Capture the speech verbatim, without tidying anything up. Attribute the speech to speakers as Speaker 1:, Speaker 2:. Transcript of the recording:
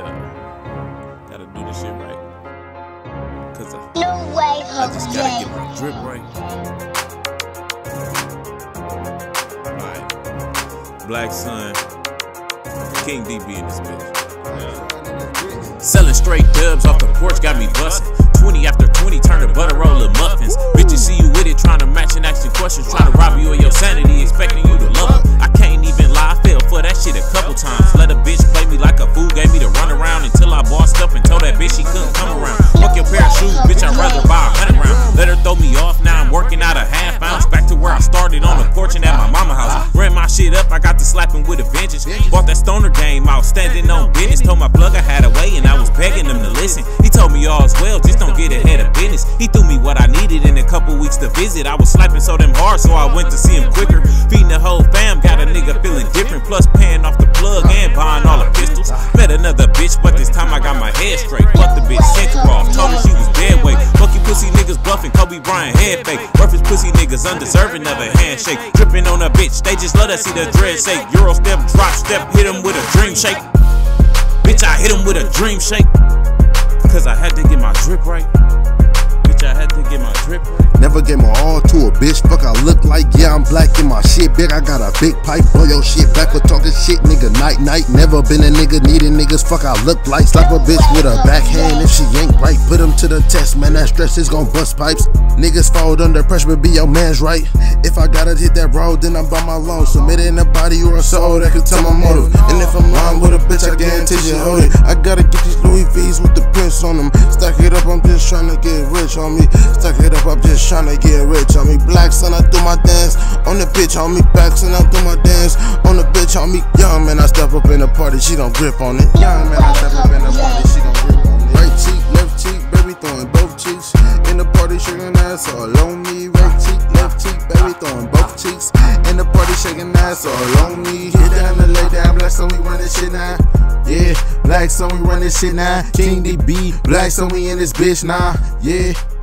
Speaker 1: uh, gotta do this shit right. Cause I,
Speaker 2: No way,
Speaker 1: I just gotta get my drip right. Alright. Black Sun, King D B in this bitch. Yeah. Selling straight dubs off the porch got me bustin'. twenty after twenty, turn to butter roll of muffins. Bitches see you with it, trying to match and asking questions, trying to rob you of your sanity, expecting you to love them. I can't even lie, I fell for that shit a couple times. Let a bitch play me like a fool, gave me the run around until I bossed up and told that bitch she couldn't come around. Fuck your pair of shoes, bitch, I'd rather buy a hundred round. Let her throw me off, now I'm working out a half ounce. Back to where I started on the porch and at my mama house. Ran my shit up, I got to slapping with a vengeance. Bought that stoner game out, standing on business. Told my plug I had a way and I was begging him to listen. He told me all's well, just don't get ahead of business. He threw me what I needed in a couple weeks to visit. I was slapping so damn hard, so I went to see him quicker. Feeding the whole fam, got a nigga feeling different. Plus paying off the plug and buying all the pistols. Met another bitch, but this time I got my head straight. Fuck the bitch, sent her off, told her she was dead weight. Fuck you pussy niggas bluffing, Kobe Bryant head fake. Worthless pussy niggas undeserving of a handshake. Dripping on a bitch, they just let us see the dread shake. Euro step, drop step, hit him with a dream shake. Bitch, I hit him with a dream shake. Cause I had to get my drip right. Bitch, I had to get my drip right.
Speaker 3: Never gave my all to a bitch. Fuck, I look like, yeah, I'm black in my shit big. I got a big pipe, blow your shit back for talking shit, nigga. Night, night. Never been a nigga needing niggas. Fuck, I look like. Slap a bitch with a backhand if she ain't right. Put him to the test, man. That stress is gon' bust pipes. Niggas fall under pressure, but be your man's right. If I gotta hit that road, then I'm by my loan. Submitting a body or a soul that can tell my motive. And if I'm lying with a bitch, I guarantee you hold it. I gotta get these Louis V's with the prints on them. Stack it up, I'm just trying to get rich on me. Stack it up, I'm just trying to get rich on me. Black Sun, I do my dance on the bitch on me. Back Sun, I do my dance on the bitch on me. Young man, I step up in the party, she gon' grip on it. Young man, I step up in the party, she gon' grip on it. Right cheek, left cheek, baby throwing both cheeks. In the party, shaking ass all on me. Right cheek, left cheek, baby throwing both cheeks. In the party, shaking ass all on me. Hit down the lay down, Black Sun, we run this shit now. Yeah, Black Sun, we run this shit now. King D B, Black Sun, we in this bitch now. Yeah.